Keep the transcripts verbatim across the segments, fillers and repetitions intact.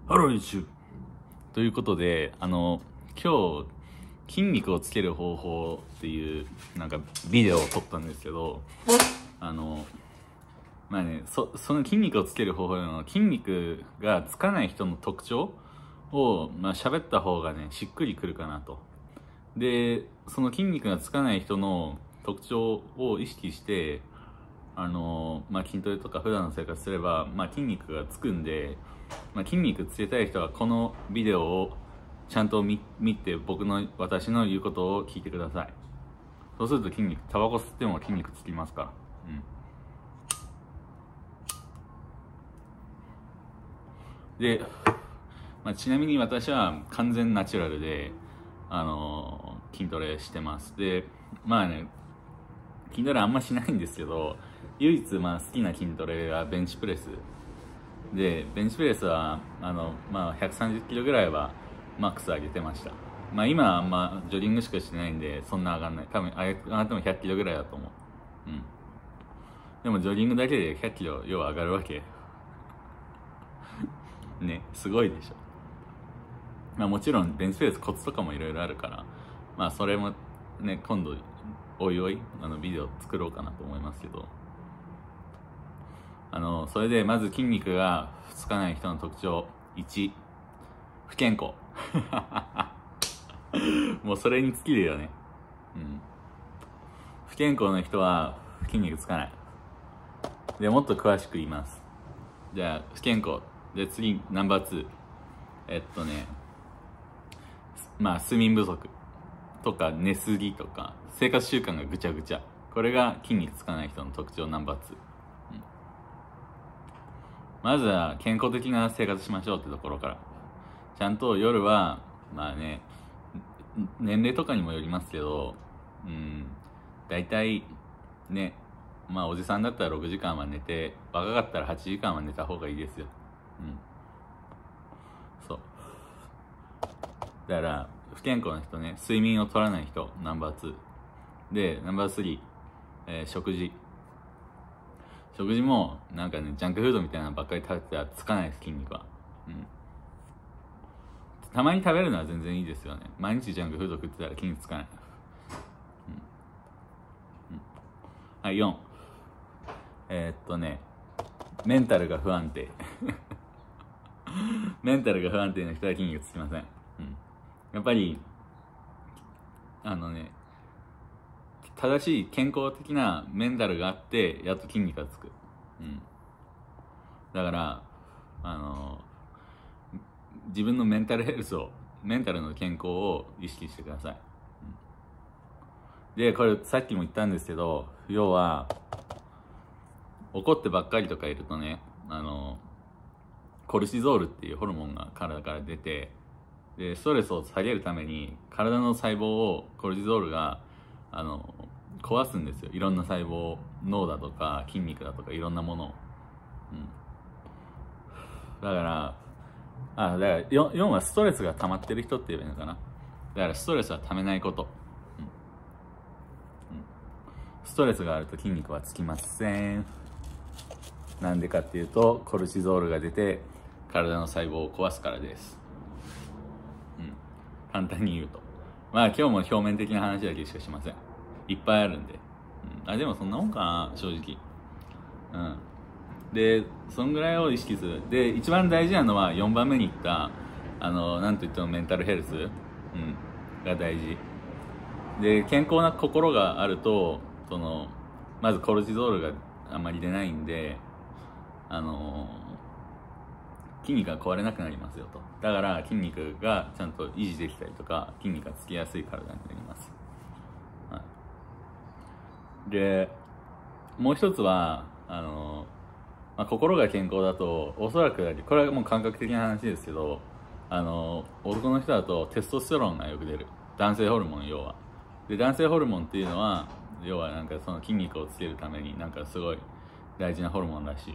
ハローイチュということで、あの今日筋肉をつける方法っていうなんかビデオを撮ったんですけど、あのまあね、そその筋肉をつける方法の筋肉がつかない人の特徴をまあ喋った方がねしっくりくるかなと。でその筋肉がつかない人の特徴を意識してあの、まあ、筋トレとか普段の生活すれば、まあ、筋肉がつくんで、まあ、筋肉つけたい人はこのビデオをちゃんと 見, 見て僕の私の言うことを聞いてください。そうすると筋肉、タバコ吸っても筋肉つきますから。うんで、まあ、ちなみに私は完全ナチュラルであの筋トレしてます。でまあね、筋トレあんましないんですけど、唯一まあ好きな筋トレはベンチプレスで、ベンチプレスはあの、まあ、ひゃくさんじゅっキロぐらいはマックス上げてました。まあ今はあんまジョギングしかしてないんでそんな上がんない。多分上がってもひゃっキロぐらいだと思う。うんでもジョギングだけでひゃっキロ要は上がるわけね、すごいでしょ。まあもちろんベンチプレスコツとかもいろいろあるから、まあそれもね今度おいおいあのビデオ作ろうかなと思いますけど、あのそれでまず筋肉がつかない人の特徴いち、不健康もうそれに尽きるよね。うん不健康な人は筋肉つかない。でもっと詳しく言います。じゃあ不健康で、次ナンバーツー、えっとねまあ睡眠不足とか寝すぎとか生活習慣がぐちゃぐちゃ、これが筋肉つかない人の特徴ナンバーツー、うん、まずは健康的な生活しましょうってところから。ちゃんと夜はまあね、年齢とかにもよりますけど、うん大体ね、まあおじさんだったらろくじかんは寝て、若かったらはちじかんは寝た方がいいですよ。うんそうだから不健康な人ね、睡眠を取らない人ナンバーツーで、ナンバースリー、えー、食事食事もなんかねジャンクフードみたいなのばっかり食べてたらつかないです、筋肉は。うんたまに食べるのは全然いいですよね。毎日ジャンクフード食ってたら筋肉つかない。うんうん、はい、よん、えー、っとねメンタルが不安定メンタルが不安定な人は筋肉つきません。うん、やっぱりあのね正しい健康的なメンタルがあってやっと筋肉がつく。うん、だからあの自分のメンタルヘルスを、メンタルの健康を意識してください。うん、でこれさっきも言ったんですけど、要は怒ってばっかりとかいるとね、あのコルチゾールっていうホルモンが体から出て、でストレスを下げるために体の細胞をコルチゾールがあの壊すんですよ。いろんな細胞、脳だとか筋肉だとかいろんなものを。うん、だからあだから 4, よんはストレスが溜まってる人って言えばいいのかな。だからストレスは溜めないこと。うんうん、ストレスがあると筋肉はつきません。なんでかっていうとコルチゾールが出て体の細胞を壊すからです。うん、簡単に言うと、まあ今日も表面的な話だけしかしません。いっぱいあるんで、うん、あでもそんなもんかな正直。うんでそんぐらいを意識する。で一番大事なのはよんばんめに言ったあのなんといってもメンタルヘルス、うん、が大事で、健康な心があるとそのまずコルチゾールがあんまり出ないんで、あの筋肉が壊れなくなりますよと。だから筋肉がちゃんと維持できたりとか筋肉がつきやすい体になります。はい、でもう一つはあのまあ、心が健康だとおそらくだけ、これはもう感覚的な話ですけど、あの男の人だとテストステロンがよく出る。男性ホルモン、要はで男性ホルモンっていうのは要はなんかその筋肉をつけるためになんかすごい大事なホルモンらしい。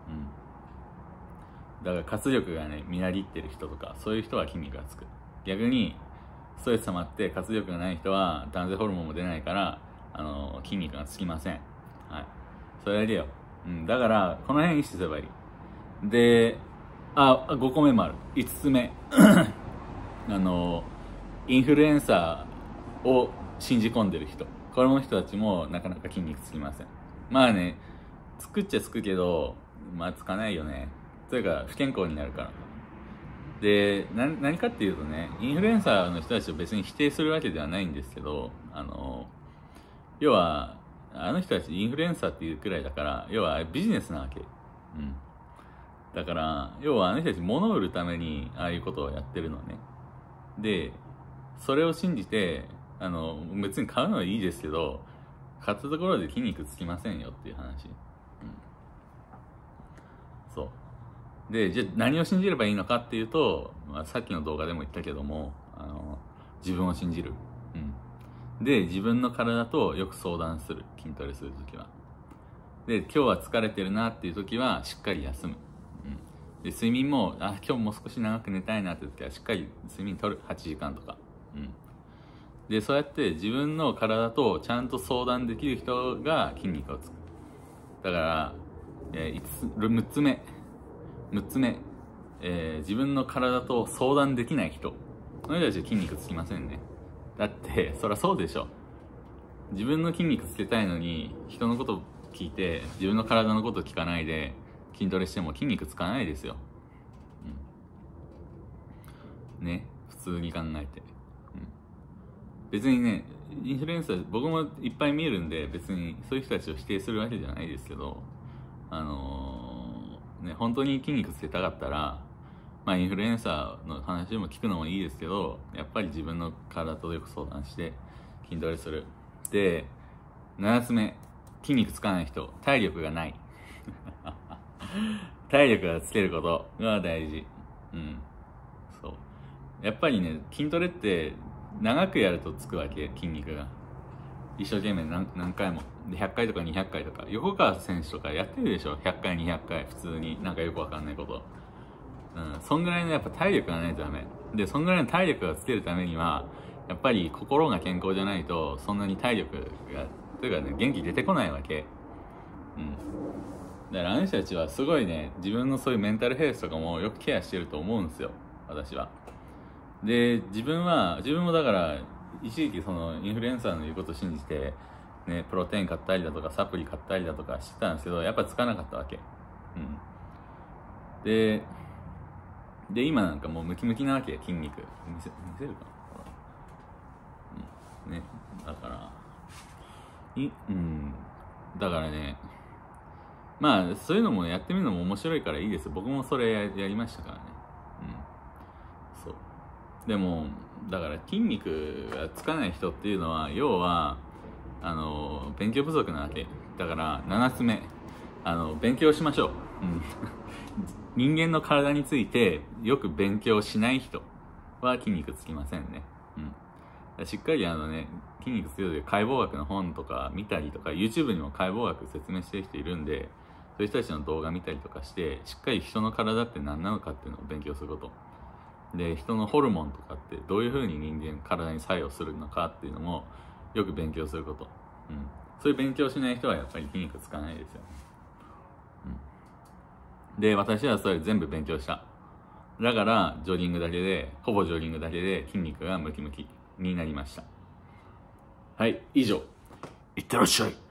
うん、だから活力がねみなぎってる人とかそういう人は筋肉がつく。逆にストレス溜まって活力がない人は男性ホルモンも出ないからあの筋肉がつきません。はい、それだけよ。うん、だからこの辺意識すればいい。であごこめもある。いつつめあのインフルエンサーを信じ込んでる人、この人たちもなかなか筋肉つきません。まあね、つくっちゃつくけど、まあつかないよね。というか不健康になるから。でな何かっていうとね、インフルエンサーの人たちを別に否定するわけではないんですけど、あの要はあの人たちインフルエンサーっていうくらいだから、要はビジネスなわけ。うんだから要はあの人たち物を売るためにああいうことをやってるのね。でそれを信じて、あの別に買うのはいいですけど、買ったところで筋肉つきませんよっていう話。うん、そうで、じゃあ何を信じればいいのかっていうと、まあ、さっきの動画でも言ったけども、あの自分を信じる、うん、で自分の体とよく相談する。筋トレするときは。で今日は疲れてるなっていう時はしっかり休む。で睡眠も、あ今日もう少し長く寝たいなって時はしっかり睡眠とる。はちじかんとか、うん、でそうやって自分の体とちゃんと相談できる人が筋肉をつく。だから、えー、いつむっつめむっつめ、えー、自分の体と相談できない人、その人たちは筋肉つきませんね。だってそりゃそうでしょ。自分の筋肉つけたいのに人のこと聞いて自分の体のこと聞かないで筋トレしても筋肉つかないですよ、うん、ね、普通に考えて、うん、別にね、インフルエンサー僕もいっぱい見えるんで、別にそういう人たちを否定するわけじゃないですけど、あのー、ね、本当に筋肉つけたかったら、まあインフルエンサーの話も聞くのもいいですけど、やっぱり自分の体とよく相談して筋トレする。でななつめ、筋肉つかない人、体力がない体力がつけることが大事。うん。そう。やっぱりね、筋トレって長くやるとつくわけ、筋肉が。一生懸命 何, 何回も。で、ひゃっかいとかにひゃっかいとか。横川選手とかやってるでしょ。ひゃっかい、にひゃっかい。普通に。なんかよくわかんないこと。うん。そんぐらいのやっぱ体力がないとダメ。で、そんぐらいの体力がつけるためには、やっぱり心が健康じゃないと、そんなに体力が、というかね、元気出てこないわけ。うん。だからあの人たちはすごいね、自分のそういうメンタルヘルスとかもよくケアしてると思うんですよ、私は。で自分は自分もだから一時期そのインフルエンサーの言うことを信じて、ね、プロテイン買ったりだとかサプリ買ったりだとかしてたんですけど、やっぱつかなかったわけ。うんでで今なんかもうムキムキなわけ。筋肉見せ見せるかな、うん、ね、だからいうんだからね、まあそういうのもやってみるのも面白いからいいです。僕もそれ や, やりましたからね。うんそうでもだから筋肉がつかない人っていうのは、要はあの勉強不足なわけだから、ななつめ、あの勉強しましょう、うん、人間の体についてよく勉強しない人は筋肉つきませんね。うん、しっかりあのね、筋肉つける解剖学の本とか見たりとか、 YouTube にも解剖学説明してる人いるんで、そういう人たちの動画見たりとかして、しっかり人の体って何なのかっていうのを勉強することで、人のホルモンとかってどういう風に人間体に作用するのかっていうのもよく勉強すること、うん、そういう勉強しない人はやっぱり筋肉つかないですよ、うん、で私はそれ全部勉強した。だからジョギングだけで、ほぼジョギングだけで筋肉がムキムキになりました。はい、以上。いってらっしゃい。